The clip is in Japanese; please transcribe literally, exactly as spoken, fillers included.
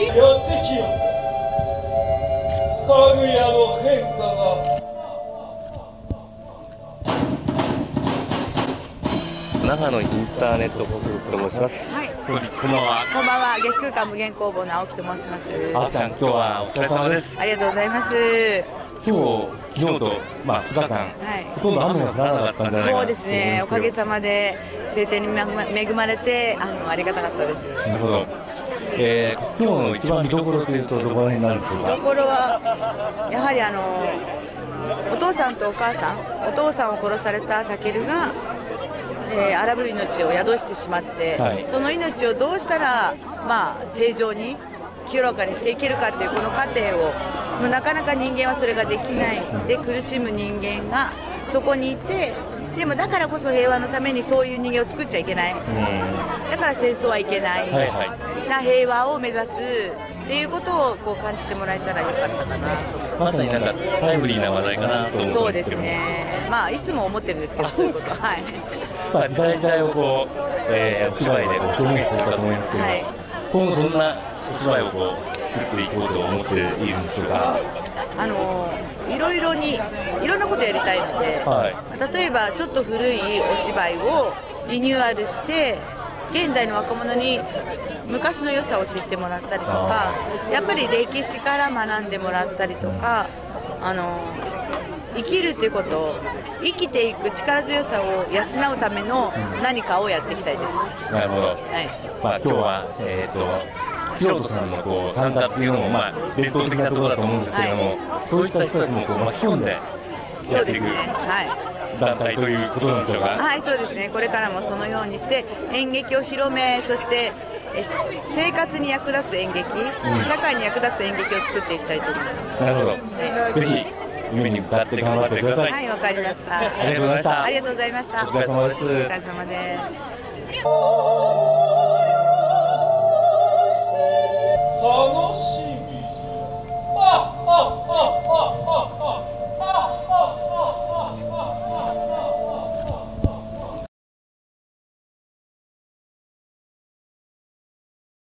きよったかぐやの変化が。 長野インターネット放送局と申します。 はい。 こんばんは。 こんばんは。月空間無限工房の青木と申します。 青木さん、今日はお疲れ様です。 ありがとうございます。 今日、昨日と、まあ、ふつかかん、はい、ほとんど雨が降らなかったんじゃないかな。 そうですね。おかげさまで晴天に恵まれて、あのありがたかったです。 なるほど。えー、今日の一番見どころというとどこら辺になるんでしょうか。 見どころはやはりあのお父さんとお母さん、お父さんを殺されたタケルが、えー、荒ぶる命を宿してしまって、はい、その命をどうしたら、まあ、正常に清らかにしていけるかっていうこの過程をもうなかなか人間はそれができないで苦しむ人間がそこにいて、でもだからこそ平和のためにそういう人間を作っちゃいけない、だから戦争はいけない、はいはい、な平和を目指すっていうことをこう感じてもらえたらよかったかなと。 まさになんかタイムリーな話題かなと思うんですけど。 そうですね。まあいつも思ってるんですけど、そういうことは。はい。 まあ時代時代をこう、えー、お芝居でこう表現しているかと思いますけど、はい、今後どんなお芝居をこう作っていこうと思っているんでしょうか。 あのいろいろにいろんなことやりたいので、はい、例えばちょっと古いお芝居をリニューアルして現代の若者に昔の良さを知ってもらったりとか、やっぱり歴史から学んでもらったりとか、あの生きるっていうこと、生きていく力強さを養うための何かをやっていきたいです。 なるほど。はい。まあ今日はえっと素人さんのこう参加っていうのもまあ伝統的なところだと思うんですけども、はい、そういった人たちもこう巻き込んでやっていく団体ということなんでしょうか。 はい、そうですね。これからもそのようにして演劇を広め、そして生活に役立つ演劇、うん、社会に役立つ演劇を作っていきたいと思います。 なるほど。ぜひ夢に向かって頑張ってください。 はい、わかりました。 ありがとうございました。 ありがとうございました。 お疲れ様です。 お疲れ様です。